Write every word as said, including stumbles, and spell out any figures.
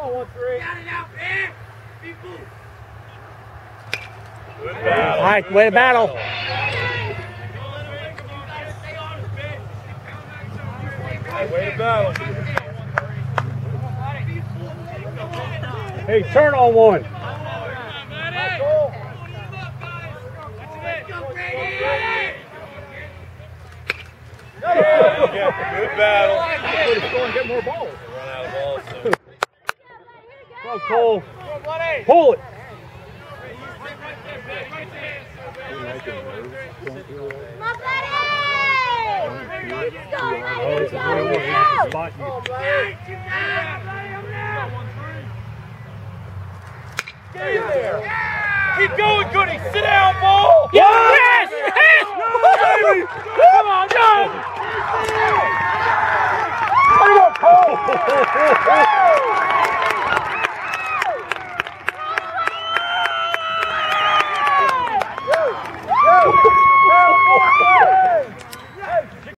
on, one three. Got it out, man. People. Good battle. All right, way to battle. Way to battle. Hey, turn on one. Yeah, good battle. Let's go and get more balls. Run out of balls soon. Go, Cole. Pull it. Keep going, Goody. Sit down, ball. Yes! Yes! Baby! Come on, go! Way to go, Cole!